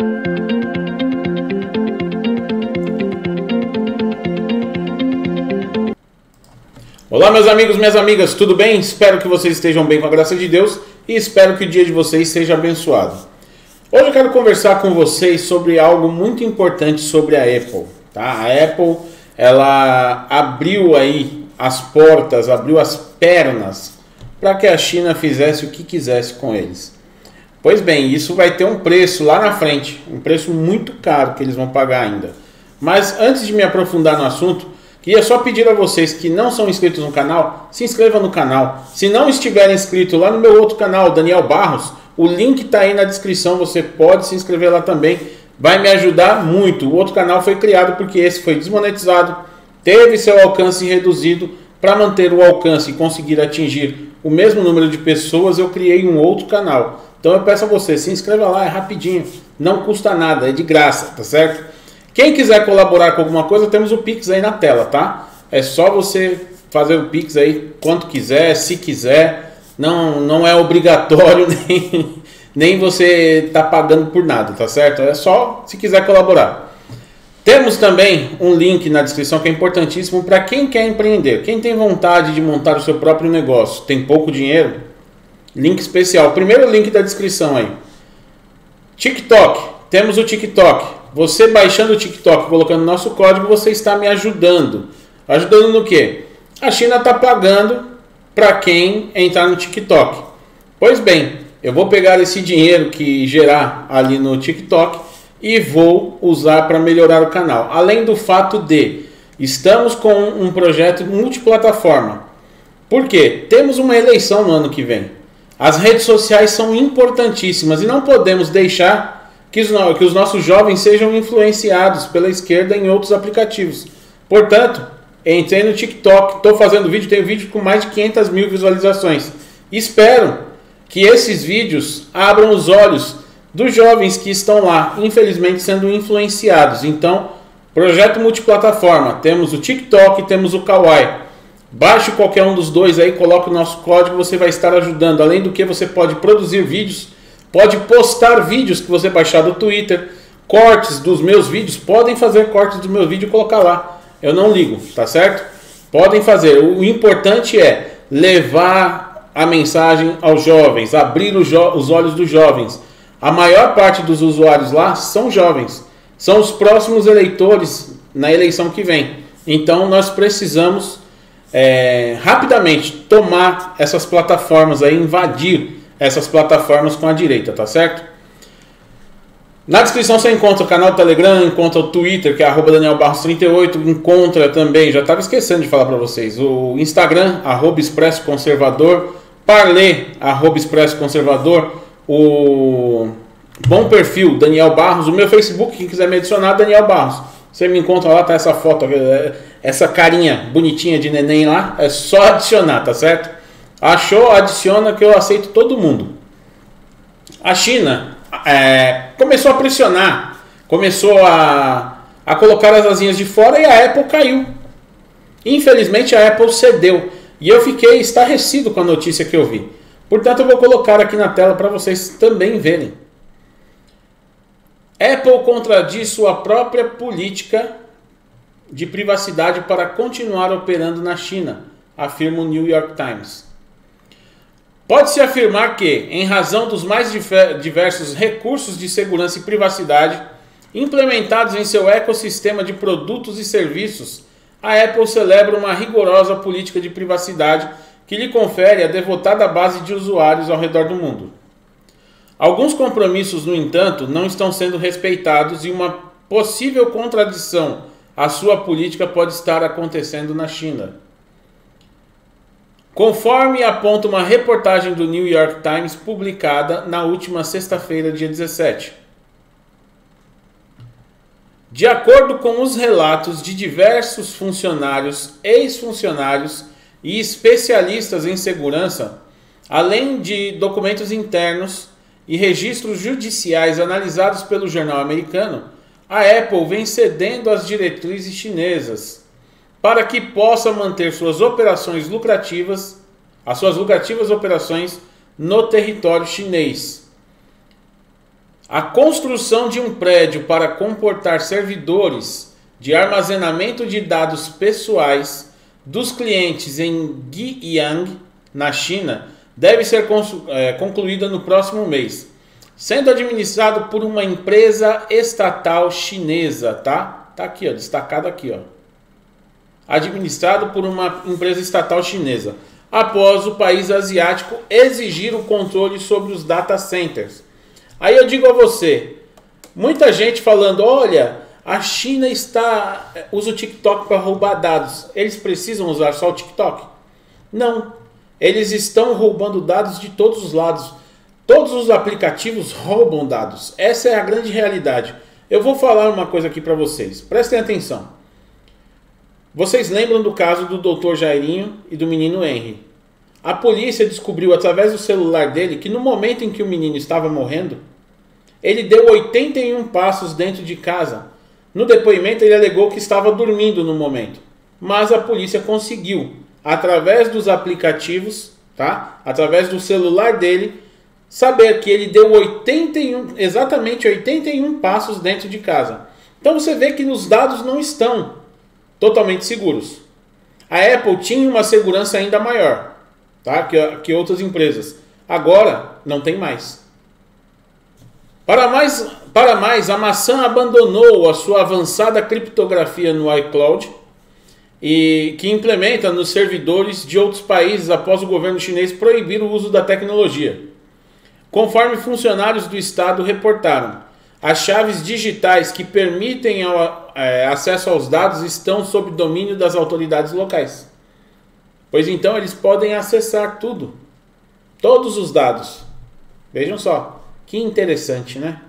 Olá meus amigos, minhas amigas, tudo bem? Espero que vocês estejam bem com a graça de Deus e espero que o dia de vocês seja abençoado. Hoje eu quero conversar com vocês sobre algo muito importante sobre a Apple. Tá? A Apple, ela abriu aí as portas, abriu as pernas para que a China fizesse o que quisesse com eles. Pois bem, isso vai ter um preço lá na frente, um preço muito caro que eles vão pagar ainda. Mas antes de me aprofundar no assunto, queria só pedir a vocês que não são inscritos no canal, se inscrevam no canal. Se não estiverem inscritos lá no meu outro canal, Daniel Barros, o link está aí na descrição, você pode se inscrever lá também. Vai me ajudar muito. O outro canal foi criado porque esse foi desmonetizado, teve seu alcance reduzido. Para manter o alcance e conseguir atingir o mesmo número de pessoas, eu criei um outro canal. Então eu peço a você, se inscreva lá, é rapidinho, não custa nada, é de graça, tá certo? Quem quiser colaborar com alguma coisa, temos o Pix aí na tela, tá? É só você fazer o Pix aí quanto quiser, se quiser. Não é obrigatório, nem você tá pagando por nada, tá certo? É só se quiser colaborar. Temos também um link na descrição que é importantíssimo para quem quer empreender. Quem tem vontade de montar o seu próprio negócio, tem pouco dinheiro, link especial. Primeiro link da descrição aí. TikTok, temos o TikTok. Você baixando o TikTok, colocando nosso código, você está me ajudando. Ajudando no quê? A China está pagando para quem entrar no TikTok. Pois bem, eu vou pegar esse dinheiro que gerar ali no TikTok e vou usar para melhorar o canal. Além do fato de estamos com um projeto multiplataforma. Por quê? Temos uma eleição no ano que vem. As redes sociais são importantíssimas e não podemos deixar que os nossos jovens sejam influenciados pela esquerda em outros aplicativos. Portanto, entrei no TikTok, estou fazendo vídeo, tenho vídeo com mais de 500 mil visualizações. Espero que esses vídeos abram os olhos dos jovens que estão lá, infelizmente sendo influenciados. Então, projeto multiplataforma, temos o TikTok, temos o Kawaii. Baixe qualquer um dos dois aí, coloque o nosso código, você vai estar ajudando. Além do que, você pode produzir vídeos, pode postar vídeos que você baixar do Twitter, cortes dos meus vídeos, podem fazer cortes do meu vídeo e colocar lá. Eu não ligo, tá certo? Podem fazer. O importante é levar a mensagem aos jovens, abrir os olhos dos jovens. A maior parte dos usuários lá são jovens, são os próximos eleitores na eleição que vem. Então nós precisamos rapidamente tomar essas plataformas aí, invadir essas plataformas com a direita, tá certo? Na descrição você encontra o canal do Telegram, encontra o Twitter, que é @DanielBarros38, encontra também, já estava esquecendo de falar para vocês, o Instagram, @ExpressoConservador, Parler, @ExpressoConservador, o Bom Perfil, Daniel Barros, o meu Facebook, quem quiser me adicionar, Daniel Barros. Você me encontra lá, tá essa foto, essa carinha bonitinha de neném lá, é só adicionar, tá certo? Achou, adiciona que eu aceito todo mundo. A China começou a pressionar, começou a colocar as asinhas de fora e a Apple caiu. Infelizmente a Apple cedeu e eu fiquei estarrecido com a notícia que eu vi. Portanto eu vou colocar aqui na tela para vocês também verem. Apple contradiz sua própria política de privacidade para continuar operando na China, afirma o New York Times. Pode-se afirmar que, em razão dos mais diversos recursos de segurança e privacidade implementados em seu ecossistema de produtos e serviços, a Apple celebra uma rigorosa política de privacidade que lhe confere a devotada base de usuários ao redor do mundo. Alguns compromissos, no entanto, não estão sendo respeitados e uma possível contradição à sua política pode estar acontecendo na China. Conforme aponta uma reportagem do New York Times publicada na última sexta-feira, dia 17. De acordo com os relatos de diversos funcionários, ex-funcionários e especialistas em segurança, além de documentos internos e registros judiciais analisados pelo jornal americano, a Apple vem cedendo às diretrizes chinesas para que possa manter suas operações lucrativas, as suas lucrativas operações no território chinês. A construção de um prédio para comportar servidores de armazenamento de dados pessoais dos clientes em Guiyang, na China, deve ser concluída no próximo mês, sendo administrado por uma empresa estatal chinesa, tá? Tá aqui, ó, destacado aqui, ó. Administrado por uma empresa estatal chinesa, após o país asiático exigir o controle sobre os data centers. Aí eu digo a você, muita gente falando, olha, a China usa o TikTok para roubar dados. Eles precisam usar só o TikTok? Não. Eles estão roubando dados de todos os lados. Todos os aplicativos roubam dados. Essa é a grande realidade. Eu vou falar uma coisa aqui para vocês. Prestem atenção. Vocês lembram do caso do Dr. Jairinho e do menino Henry? A polícia descobriu através do celular dele que no momento em que o menino estava morrendo, ele deu 81 passos dentro de casa. No depoimento ele alegou que estava dormindo no momento. Mas a polícia conseguiu, através dos aplicativos, tá? Através do celular dele, saber que ele deu exatamente 81 passos dentro de casa. Então você vê que os dados não estão totalmente seguros. A Apple tinha uma segurança ainda maior, tá? que outras empresas. Agora não tem mais. Para mais, a maçã abandonou a sua avançada criptografia no iCloud, e que implementa nos servidores de outros países após o governo chinês proibir o uso da tecnologia. Conforme funcionários do Estado reportaram, as chaves digitais que permitem acesso aos dados estão sob domínio das autoridades locais. Pois então eles podem acessar tudo, todos os dados. Vejam só, que interessante, né?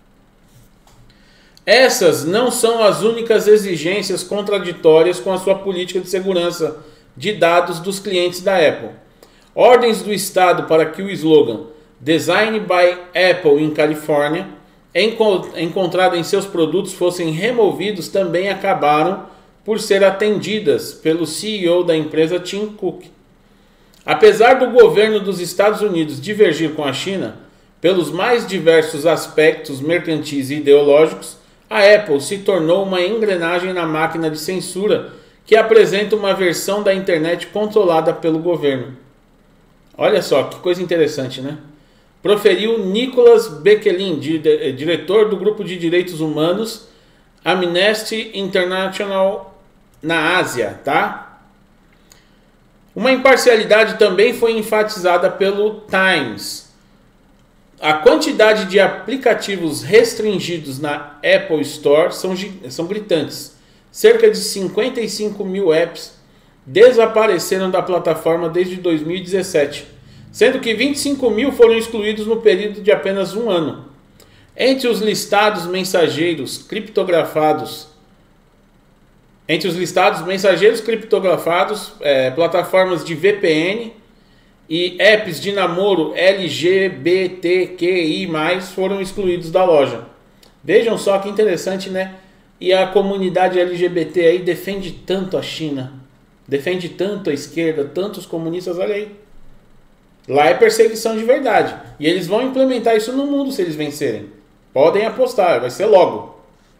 Essas não são as únicas exigências contraditórias com a sua política de segurança de dados dos clientes da Apple. Ordens do Estado para que o slogan Design by Apple in California, encontrado em seus produtos, fossem removidos também acabaram por ser atendidas pelo CEO da empresa Tim Cook. Apesar do governo dos Estados Unidos divergir com a China pelos mais diversos aspectos mercantis e ideológicos, a Apple se tornou uma engrenagem na máquina de censura que apresenta uma versão da internet controlada pelo governo. Olha só, que coisa interessante, né? Proferiu Nicholas Bequelin, diretor do grupo de direitos humanos Amnesty International na Ásia, tá? Uma imparcialidade também foi enfatizada pelo Times. A quantidade de aplicativos restringidos na Apple Store são gritantes. Cerca de 55 mil apps desapareceram da plataforma desde 2017, sendo que 25 mil foram excluídos no período de apenas um ano. Entre os listados mensageiros criptografados, plataformas de VPN e apps de namoro LGBTQI+, foram excluídos da loja. Vejam só que interessante, né? E a comunidade LGBT aí defende tanto a China, defende tanto a esquerda, tanto os comunistas, olha aí. Lá é perseguição de verdade. E eles vão implementar isso no mundo se eles vencerem. Podem apostar, vai ser logo.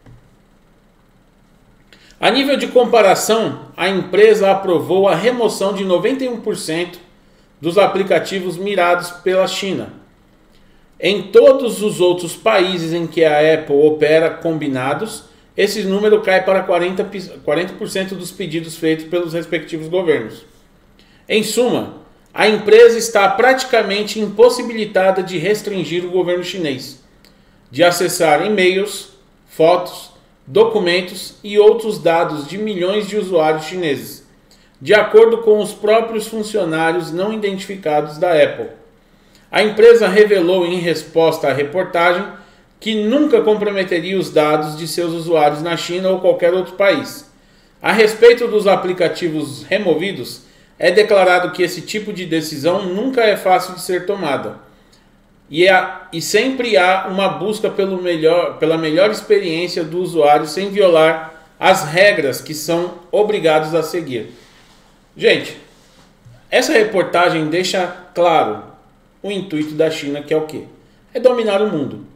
A nível de comparação, a empresa aprovou a remoção de 91% dos aplicativos mirados pela China. Em todos os outros países em que a Apple opera combinados, esse número cai para 40% dos pedidos feitos pelos respectivos governos. Em suma, a empresa está praticamente impossibilitada de restringir o governo chinês de acessar e-mails, fotos, documentos e outros dados de milhões de usuários chineses, de acordo com os próprios funcionários não identificados da Apple. A empresa revelou em resposta à reportagem que nunca comprometeria os dados de seus usuários na China ou qualquer outro país. A respeito dos aplicativos removidos, é declarado que esse tipo de decisão nunca é fácil de ser tomada. E sempre há uma busca pela melhor experiência do usuário sem violar as regras que são obrigados a seguir. Gente, essa reportagem deixa claro o intuito da China, que é o quê? É dominar o mundo.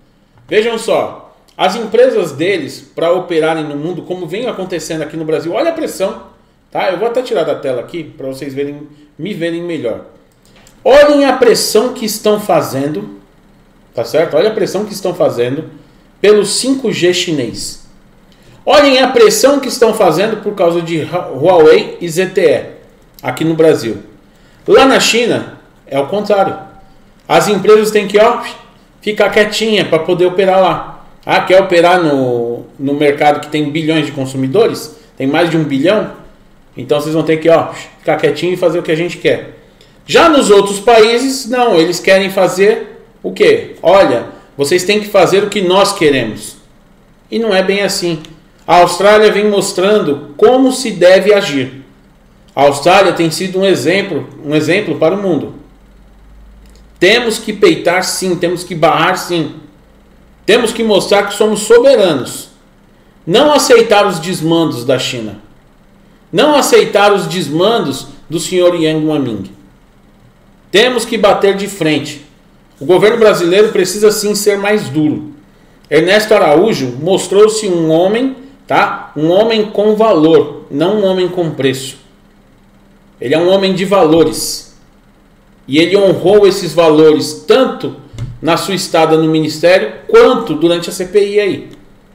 Vejam só, as empresas deles, para operarem no mundo, como vem acontecendo aqui no Brasil, olha a pressão, tá? Eu vou até tirar da tela aqui, para vocês me verem melhor. Olhem a pressão que estão fazendo, tá certo? Olha a pressão que estão fazendo pelo 5G chinês. Olhem a pressão que estão fazendo por causa de Huawei e ZTE aqui no Brasil. Lá na China é o contrário. As empresas têm que ficar quietinha para poder operar lá. Ah, quer operar no mercado que tem bilhões de consumidores? Tem mais de 1 bilhão? Então vocês vão ter que ficar quietinho e fazer o que a gente quer. Já nos outros países, não. Eles querem fazer o quê? Olha, vocês têm que fazer o que nós queremos. E não é bem assim. A Austrália vem mostrando como se deve agir. A Austrália tem sido um exemplo para o mundo. Temos que peitar sim, temos que barrar sim. Temos que mostrar que somos soberanos. Não aceitar os desmandos da China. Não aceitar os desmandos do senhor Yang Guangming. Temos que bater de frente. O governo brasileiro precisa sim ser mais duro. Ernesto Araújo mostrou-se um homem, tá? Um homem com valor, não um homem com preço. Ele é um homem de valores. E ele honrou esses valores tanto na sua estada no ministério quanto durante a CPI aí.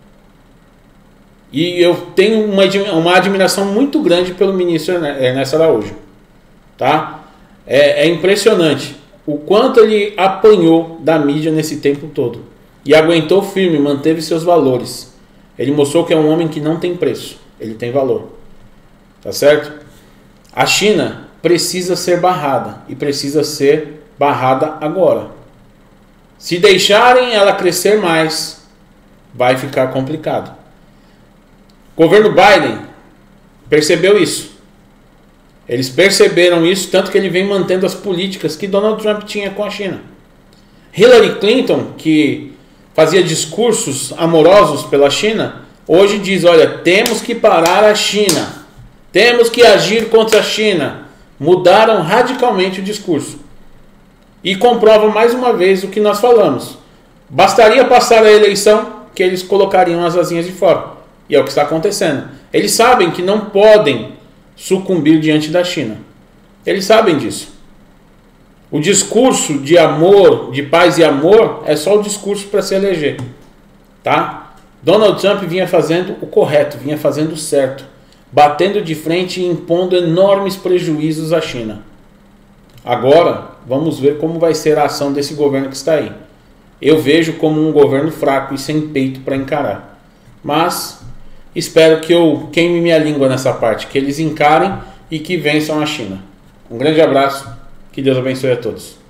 E eu tenho uma admiração muito grande pelo ministro Ernesto Araújo. Tá? É impressionante o quanto ele apanhou da mídia nesse tempo todo. E aguentou firme, manteve seus valores. Ele mostrou que é um homem que não tem preço. Ele tem valor. Tá certo? A China precisa ser barrada. E precisa ser barrada agora. Se deixarem ela crescer mais, vai ficar complicado. O governo Biden percebeu isso. Eles perceberam isso, tanto que ele vem mantendo as políticas que Donald Trump tinha com a China. Hillary Clinton, que fazia discursos amorosos pela China, hoje diz, olha, temos que parar a China. Temos que agir contra a China. Mudaram radicalmente o discurso. E comprovam mais uma vez o que nós falamos. Bastaria passar a eleição que eles colocariam as asinhas de fora. E é o que está acontecendo. Eles sabem que não podem sucumbir diante da China. Eles sabem disso. O discurso de amor, de paz e amor, é só o discurso para se eleger. Tá? Donald Trump vinha fazendo o correto, vinha fazendo o certo. Batendo de frente e impondo enormes prejuízos à China. Agora, vamos ver como vai ser a ação desse governo que está aí. Eu vejo como um governo fraco e sem peito para encarar. Mas espero que eu queime minha língua nessa parte, que eles encarem e que vençam a China. Um grande abraço, que Deus abençoe a todos.